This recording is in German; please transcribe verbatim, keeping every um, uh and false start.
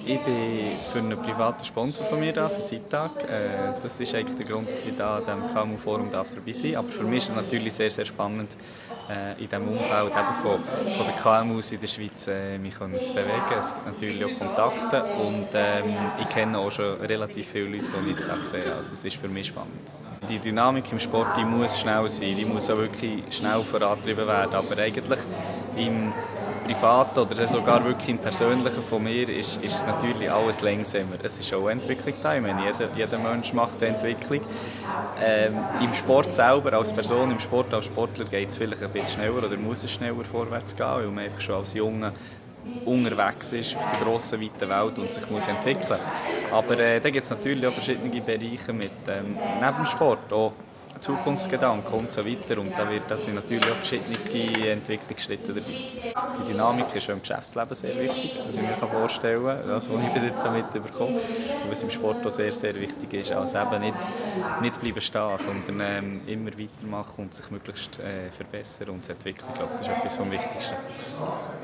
Ich bin für einen privaten Sponsor von mir da, für Sitag. Äh, das ist eigentlich der Grund, dass ich da an diesem K M U-Forum dabei sein darf. Aber für mich ist es natürlich sehr, sehr spannend, äh, in diesem Umfeld eben von, von den K M Us in der Schweiz äh, mich zu bewegen. Es gibt natürlich auch Kontakte und ähm, ich kenne auch schon relativ viele Leute, die ich jetzt gesehen habe. Also es ist für mich spannend. Die Dynamik im Sport, die muss schnell sein, die muss auch wirklich schnell vorangetrieben werden. Aber eigentlich im Privaten oder sogar wirklich im Persönlichen von mir ist, ist natürlich alles langsamer. Es ist auch Entwicklung da. Ich meine, jeder, jeder Mensch macht eine Entwicklung. Ähm, Im Sport selber, als Person, im Sport als Sportler geht es vielleicht ein bisschen schneller oder muss es schneller vorwärts gehen, weil man einfach schon als Junge unterwegs ist auf der grossen, weiten Welt und sich muss entwickeln muss. Aber äh, da gibt es natürlich auch verschiedene Bereiche mit ähm, neben dem Sport, auch Zukunftsgedanken und so weiter. Und da, wird, da sind natürlich auch verschiedene Entwicklungsschritte dabei. Die Dynamik ist auch im Geschäftsleben sehr wichtig, was ich mir vorstellen kann, das, was ich bis jetzt mitbekomme. Und was im Sport auch sehr, sehr wichtig ist. Also eben nicht, nicht bleiben stehen, sondern ähm, immer weitermachen und sich möglichst äh, verbessern und entwickeln. Ich glaube, das ist etwas vom Wichtigsten.